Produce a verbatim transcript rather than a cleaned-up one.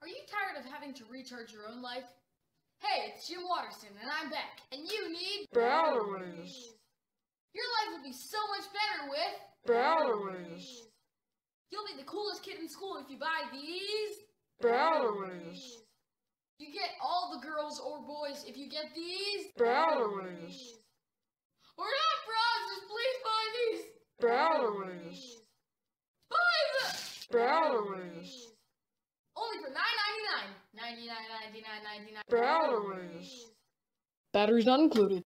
Are you tired of having to recharge your own life? Hey, it's Jim Watterson, and I'm back, and you need batteries. Your life will be so much better with Batteries. You'll be the coolest kid in school if you buy these Batteries. You get all the girls or boys if you get these Batteries. We're not bronzes, please buy these Batteries. Buy them! Batteries. Only for nine ninety-nine. ninety-nine, ninety-nine, ninety-nine. Batteries. Batteries not included.